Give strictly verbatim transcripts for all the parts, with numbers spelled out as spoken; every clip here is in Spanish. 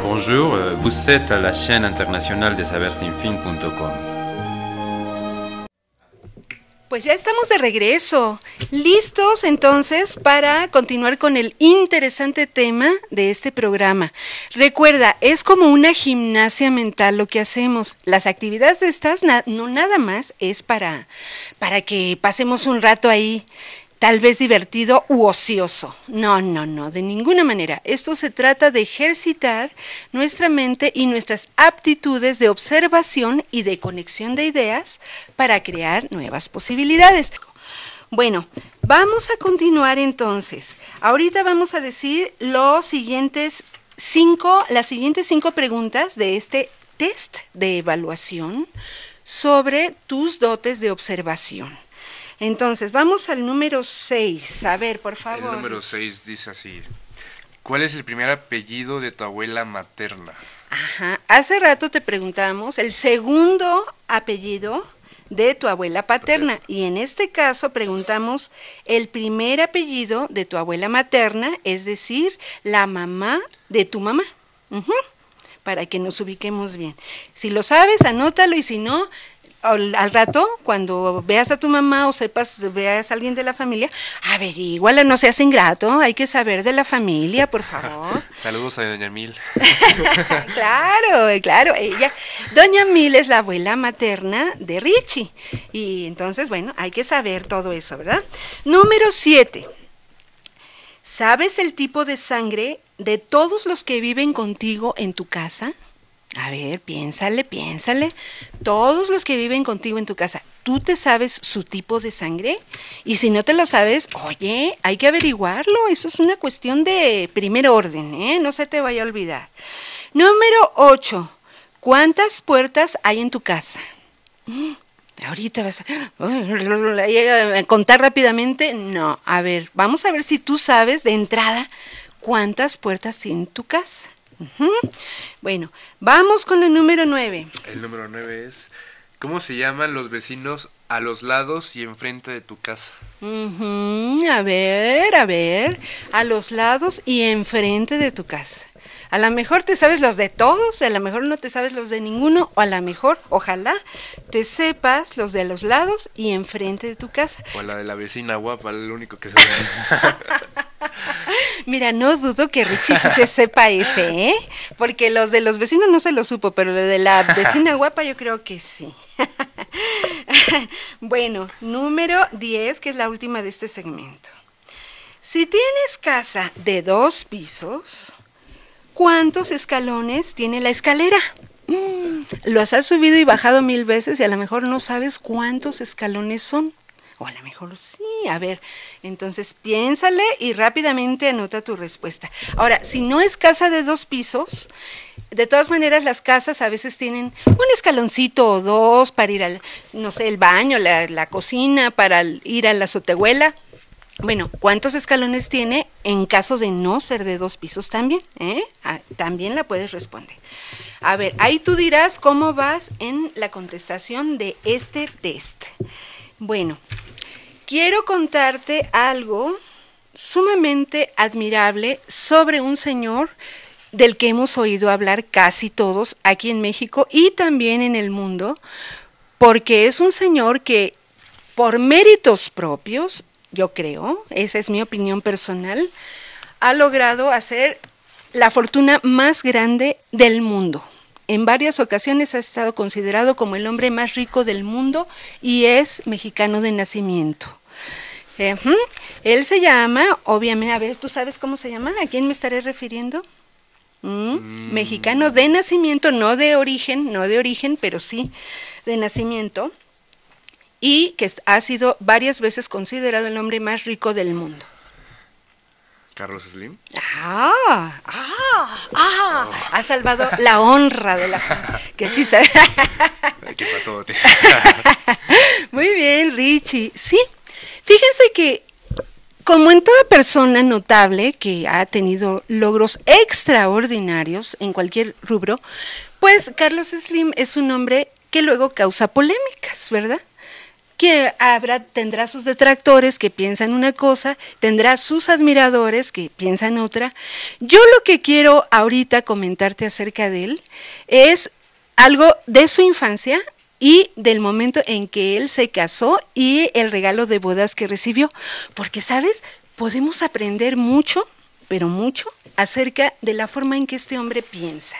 Bonjour, vous êtes à la chaîne internationale de saber sin fin punto com. Pues ya estamos de regreso, listos entonces para continuar con el interesante tema de este programa. Recuerda, es como una gimnasia mental lo que hacemos. Las actividades de estas na- no nada más es para, para que pasemos un rato ahí, tal vez divertido u ocioso. No, no, no, de ninguna manera. Esto se trata de ejercitar nuestra mente y nuestras aptitudes de observación y de conexión de ideas para crear nuevas posibilidades. Bueno, vamos a continuar entonces. Ahorita vamos a decir los siguientes cinco, las siguientes cinco preguntas de este test de evaluación sobre tus dotes de observación. Entonces, vamos al número seis. A ver, por favor. El número seis dice así: ¿cuál es el primer apellido de tu abuela materna? Ajá. Hace rato te preguntamos el segundo apellido de tu abuela paterna. Y en este caso preguntamos el primer apellido de tu abuela materna, es decir, la mamá de tu mamá. Uh-huh. Para que nos ubiquemos bien. Si lo sabes, anótalo, y si no, al, al rato, cuando veas a tu mamá o sepas, veas a alguien de la familia, averíguala, no seas ingrato, hay que saber de la familia, por favor. Saludos a doña Mil. Claro, claro, ella, doña Mil es la abuela materna de Richie, y entonces, bueno, hay que saber todo eso, ¿verdad? Número siete. ¿Sabes el tipo de sangre de todos los que viven contigo en tu casa? A ver, piénsale, piénsale. Todos los que viven contigo en tu casa, ¿tú te sabes su tipo de sangre? Y si no te lo sabes, oye, hay que averiguarlo. Eso es una cuestión de primer orden, ¿eh? No se te vaya a olvidar. Número ocho. ¿Cuántas puertas hay en tu casa? Ahorita vas a contar rápidamente. No, a ver, vamos a ver si tú sabes de entrada cuántas puertas tiene tu casa. Uh-huh. Bueno, vamos con el número nueve. El número nueve es: ¿cómo se llaman los vecinos a los lados y enfrente de tu casa? Uh-huh. A ver, a ver, a los lados y enfrente de tu casa. A lo mejor te sabes los de todos, a lo mejor no te sabes los de ninguno, o a lo mejor, ojalá, te sepas los de los lados y enfrente de tu casa. O la de la vecina guapa, el único que se ve. Mira, no dudo que Richie sí se sepa ese, ¿eh? Porque los de los vecinos no se lo supo, pero lo de la vecina guapa yo creo que sí. Bueno, número diez, que es la última de este segmento. Si tienes casa de dos pisos, ¿cuántos escalones tiene la escalera? Mm, los has subido y bajado mil veces y a lo mejor no sabes cuántos escalones son. O a lo mejor sí, a ver, entonces piénsale y rápidamente anota tu respuesta. Ahora, si no es casa de dos pisos, de todas maneras las casas a veces tienen un escaloncito o dos para ir al, no sé, el baño, la, la cocina, para ir a la azotehuela. Bueno, ¿cuántos escalones tiene en caso de no ser de dos pisos también? ¿Eh? Ah, también la puedes responder. A ver, ahí tú dirás cómo vas en la contestación de este test. Bueno, quiero contarte algo sumamente admirable sobre un señor del que hemos oído hablar casi todos aquí en México y también en el mundo, porque es un señor que por méritos propios, yo creo, esa es mi opinión personal, ha logrado hacer la fortuna más grande del mundo. En varias ocasiones ha estado considerado como el hombre más rico del mundo y es mexicano de nacimiento. Uh-huh. Él se llama, obviamente, a ver, ¿tú sabes cómo se llama? ¿A quién me estaré refiriendo? ¿Mm? Mm. Mexicano de nacimiento, no de origen, no de origen, pero sí de nacimiento, y que ha sido varias veces considerado el hombre más rico del mundo. ¿Carlos Slim? Ah, ah, ah, oh. Ha salvado la honra de la familia, que sí sabe. ¿Qué pasó, tío? Muy bien, Richie. Sí, fíjense que como en toda persona notable que ha tenido logros extraordinarios en cualquier rubro, pues Carlos Slim es un hombre que luego causa polémicas, ¿verdad? que habrá, tendrá sus detractores que piensan una cosa, tendrá sus admiradores que piensan otra. Yo lo que quiero ahorita comentarte acerca de él es algo de su infancia y del momento en que él se casó y el regalo de bodas que recibió. Porque, ¿sabes? Podemos aprender mucho, pero mucho, acerca de la forma en que este hombre piensa,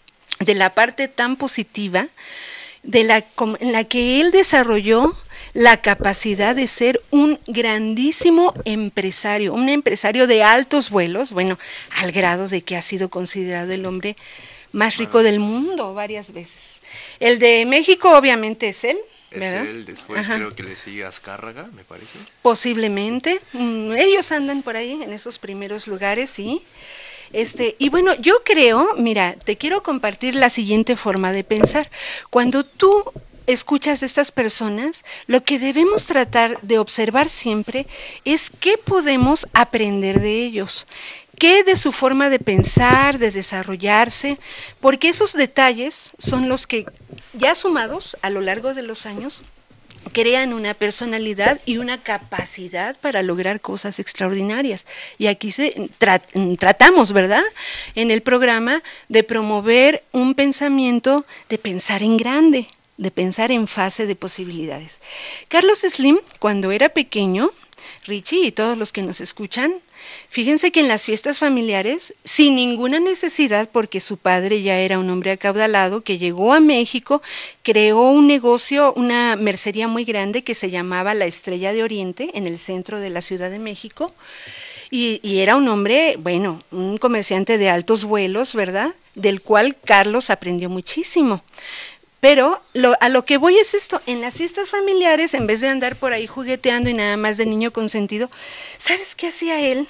de la parte tan positiva, de la, en la que él desarrolló la capacidad de ser un grandísimo empresario, un empresario de altos vuelos, bueno, al grado de que ha sido considerado el hombre más rico del mundo varias veces. El de México obviamente es él, ¿verdad? Es él, después Ajá. creo que le sigue Azcárraga, me parece. Posiblemente, mm, ellos andan por ahí en esos primeros lugares, sí. Este, y bueno, yo creo, mira, te quiero compartir la siguiente forma de pensar. Cuando tú escuchas de estas personas, lo que debemos tratar de observar siempre es qué podemos aprender de ellos, qué de su forma de pensar, de desarrollarse, porque esos detalles son los que, ya sumados a lo largo de los años, crean una personalidad y una capacidad para lograr cosas extraordinarias. Y aquí se tra tratamos, ¿verdad?, en el programa de promover un pensamiento de pensar en grande, de pensar en fase de posibilidades. Carlos Slim, cuando era pequeño, Richie y todos los que nos escuchan, fíjense que en las fiestas familiares, sin ninguna necesidad, porque su padre ya era un hombre acaudalado, que llegó a México, creó un negocio, una mercería muy grande que se llamaba La Estrella de Oriente, en el centro de la Ciudad de México, y, y era un hombre, bueno, un comerciante de altos vuelos, ¿verdad?, del cual Carlos aprendió muchísimo. Pero lo, a lo que voy es esto, en las fiestas familiares, en vez de andar por ahí jugueteando y nada más de niño consentido, ¿sabes qué hacía él?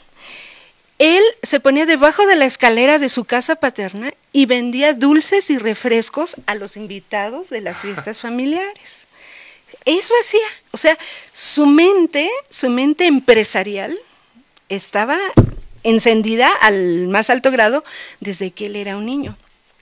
Él se ponía debajo de la escalera de su casa paterna y vendía dulces y refrescos a los invitados de las fiestas familiares. Eso hacía, o sea, su mente, su mente empresarial estaba encendida al más alto grado desde que él era un niño.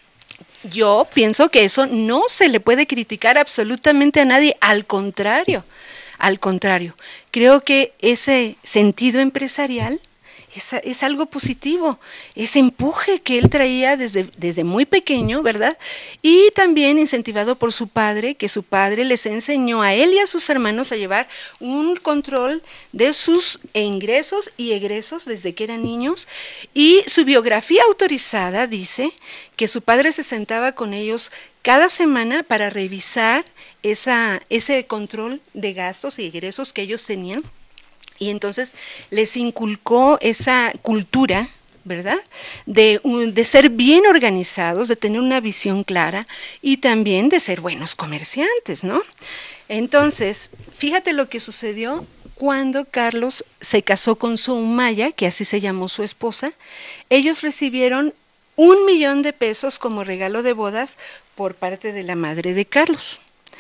Yo pienso que eso no se le puede criticar absolutamente a nadie, al contrario, al contrario. Creo que ese sentido empresarial es, es algo positivo, ese empuje que él traía desde, desde muy pequeño, ¿verdad? Y también incentivado por su padre, que su padre les enseñó a él y a sus hermanos a llevar un control de sus ingresos y egresos desde que eran niños, y su biografía autorizada dice que su padre se sentaba con ellos cada semana para revisar esa, ese control de gastos y egresos que ellos tenían, y entonces les inculcó esa cultura, ¿verdad?, de, de ser bien organizados, de tener una visión clara y también de ser buenos comerciantes, ¿no? Entonces, fíjate lo que sucedió cuando Carlos se casó con Soumaya, que así se llamó su esposa. Ellos recibieron un millón de pesos como regalo de bodas por parte de la madre de Carlos.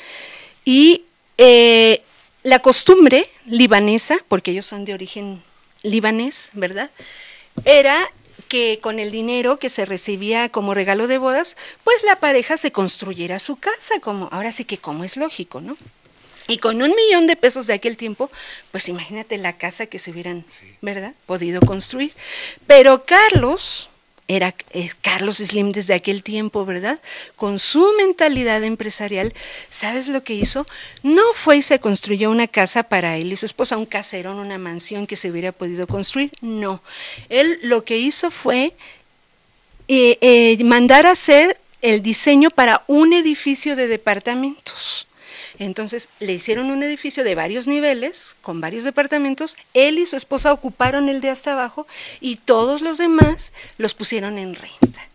Y eh, la costumbre libanesa, porque ellos son de origen libanés, ¿verdad?, era que con el dinero que se recibía como regalo de bodas, pues la pareja se construyera su casa, como ahora sí que como es lógico, ¿no? Y con un millón de pesos de aquel tiempo, pues imagínate la casa que se hubieran, sí, ¿verdad?, podido construir. Pero Carlos... era eh, Carlos Slim desde aquel tiempo, ¿verdad?, con su mentalidad empresarial, ¿sabes lo que hizo? No fue y se construyó una casa para él y su esposa, un caserón, una mansión que se hubiera podido construir, no. Él lo que hizo fue eh, eh, mandar a hacer el diseño para un edificio de departamentos. Entonces le hicieron un edificio de varios niveles, con varios departamentos, él y su esposa ocuparon el de hasta abajo y todos los demás los pusieron en renta.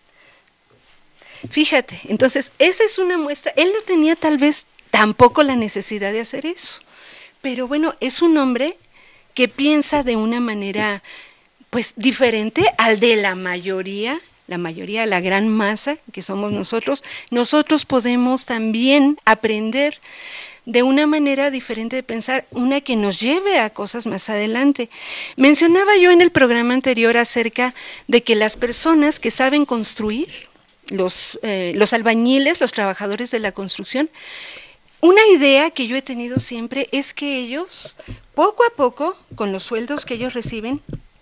Fíjate, entonces esa es una muestra, él no tenía tal vez tampoco la necesidad de hacer eso, pero bueno, es un hombre que piensa de una manera pues diferente al de la mayoría. La mayoría, la gran masa que somos nosotros, nosotros podemos también aprender de una manera diferente de pensar, una que nos lleve a cosas más adelante. Mencionaba yo en el programa anterior acerca de que las personas que saben construir, los, eh, los albañiles, los trabajadores de la construcción, una idea que yo he tenido siempre es que ellos, poco a poco, con los sueldos que ellos reciben,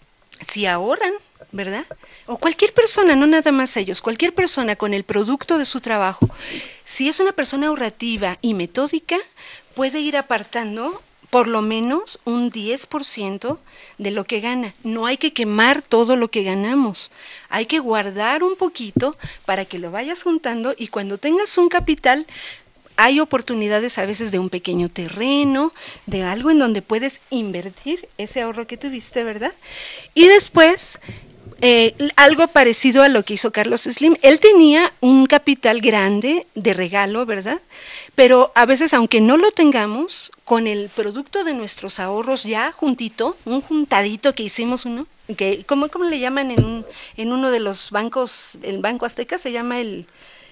si ahorran, ¿verdad? O cualquier persona, no nada más ellos, cualquier persona con el producto de su trabajo, si es una persona ahorrativa y metódica, puede ir apartando por lo menos un diez por ciento de lo que gana. No hay que quemar todo lo que ganamos, hay que guardar un poquito para que lo vayas juntando y cuando tengas un capital, hay oportunidades a veces de un pequeño terreno, de algo en donde puedes invertir ese ahorro que tuviste, ¿verdad? Y después, eh, algo parecido a lo que hizo Carlos Slim, él tenía un capital grande de regalo, ¿verdad? Pero a veces, aunque no lo tengamos, con el producto de nuestros ahorros ya juntito, un juntadito que hicimos uno, que ¿cómo, cómo le llaman en, un, en uno de los bancos, el Banco Azteca se llama el...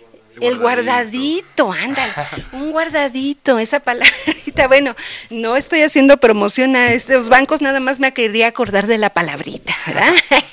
El guardadito, guardadito ándale, un guardadito, esa palabrita. Bueno, no estoy haciendo promoción a estos bancos, nada más me quería acordar de la palabrita, ¿verdad?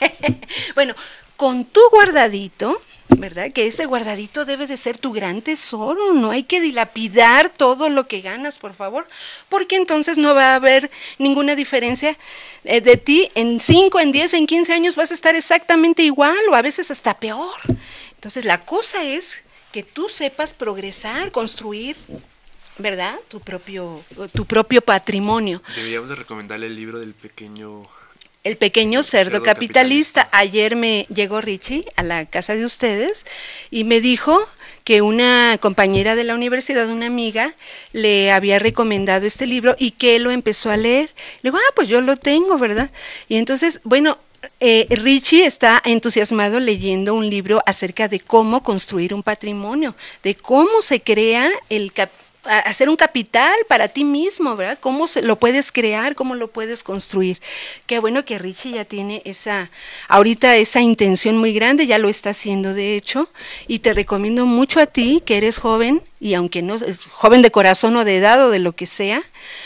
Bueno, con tu guardadito, ¿verdad? Que ese guardadito debe de ser tu gran tesoro, no hay que dilapidar todo lo que ganas, por favor, porque entonces no va a haber ninguna diferencia eh, de ti, en cinco, en diez, en quince años vas a estar exactamente igual o a veces hasta peor. Entonces la cosa es que tú sepas progresar, construir, ¿verdad? Tu propio, tu propio patrimonio. Deberíamos de recomendarle el libro del pequeño... El pequeño cerdo, cerdo capitalista. capitalista. Ayer me llegó Richie a la casa de ustedes y me dijo que una compañera de la universidad, una amiga, le había recomendado este libro y que él lo empezó a leer. Le digo, ah, pues yo lo tengo, ¿verdad? Y entonces, bueno... Eh, Richie está entusiasmado leyendo un libro acerca de cómo construir un patrimonio, de cómo se crea el cap hacer un capital para ti mismo, ¿verdad? Cómo se lo puedes crear, cómo lo puedes construir. Qué bueno que Richie ya tiene esa, ahorita esa intención muy grande, ya lo está haciendo de hecho, y te recomiendo mucho a ti, que eres joven, y aunque no es joven de corazón o de edad o de lo que sea,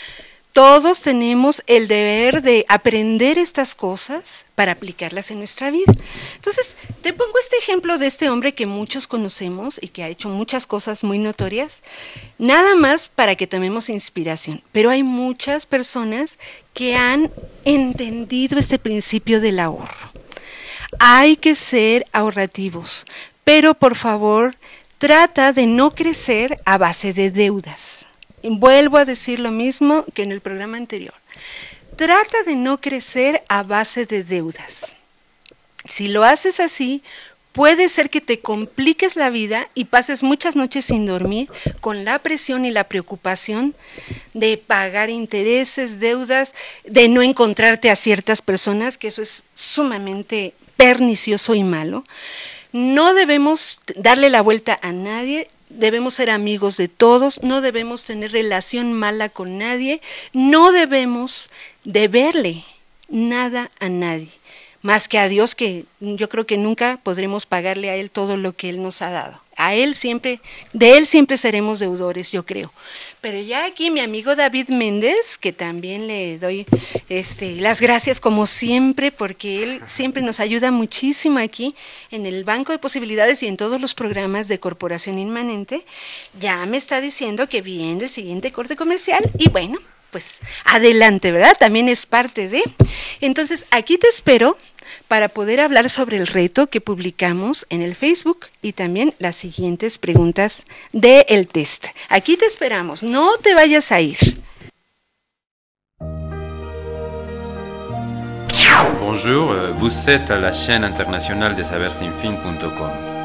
todos tenemos el deber de aprender estas cosas para aplicarlas en nuestra vida. Entonces, te pongo este ejemplo de este hombre que muchos conocemos y que ha hecho muchas cosas muy notorias, nada más para que tomemos inspiración. Pero hay muchas personas que han entendido este principio del ahorro. Hay que ser ahorrativos, pero por favor, trata de no crecer a base de deudas. Vuelvo a decir lo mismo que en el programa anterior. Trata de no crecer a base de deudas. Si lo haces así, puede ser que te compliques la vida y pases muchas noches sin dormir con la presión y la preocupación de pagar intereses, deudas, de no encontrarte a ciertas personas, que eso es sumamente pernicioso y malo. No debemos darle la vuelta a nadie. Debemos ser amigos de todos, no debemos tener relación mala con nadie, no debemos deberle nada a nadie, más que a Dios, que yo creo que nunca podremos pagarle a Él todo lo que Él nos ha dado. A Él siempre, de Él siempre seremos deudores, yo creo. Pero ya aquí mi amigo David Méndez, que también le doy este, las gracias como siempre, porque él siempre nos ayuda muchísimo aquí en el Banco de Posibilidades y en todos los programas de Corporación Inmanente, ya me está diciendo que viene el siguiente corte comercial y bueno, pues adelante, ¿verdad? También es parte de... Entonces, aquí te espero para poder hablar sobre el reto que publicamos en el Facebook y también las siguientes preguntas del test. Aquí te esperamos, no te vayas a ir. Bonjour, vous êtes à la chaîne internationale des sabersinfin punto com.